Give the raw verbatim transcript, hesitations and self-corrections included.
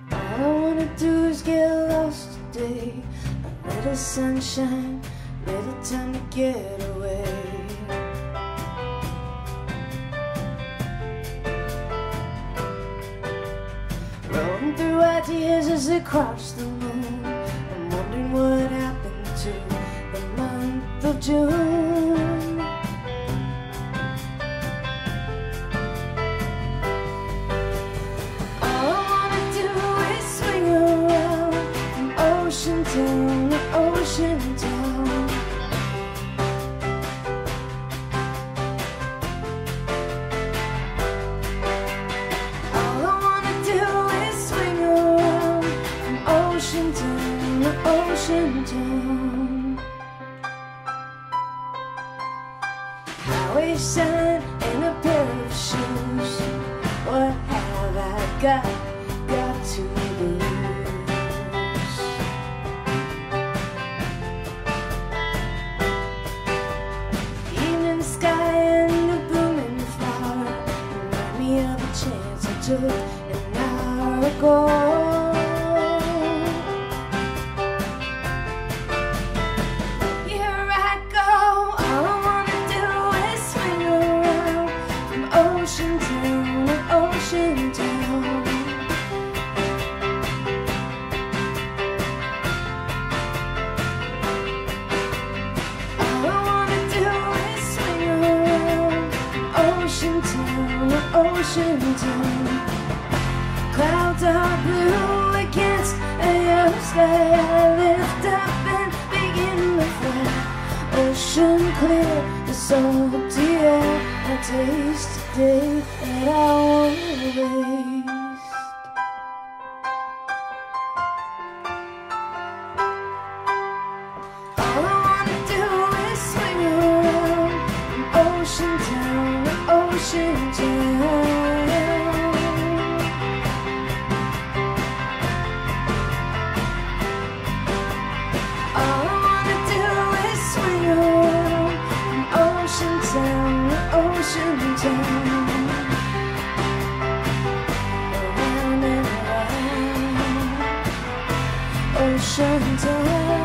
All I wanna do is get lost today. A little sunshine, little time to get away. Rolling through ideas as they cross the moon. I'm wondering what happened to the month of June. All I wanna do is swing around from ocean town to ocean town. All I wanna do is swing around from ocean town to ocean town. Highway sign and a pair of shoes. What have I got, got to lose? Evening sky and a blooming flower remind me of a chance I took an hour ago. Ocean town, ocean town. All I wanna do is swing around ocean town, ocean town. Clouds are blue against a yellow sky. I lift up and begin to fly. Ocean clear, the salty air I taste today that I won't waste. All I wanna do is swing around from ocean town to ocean town. All I wanna do is swing around from ocean town to ocean town. Around and around ocean town.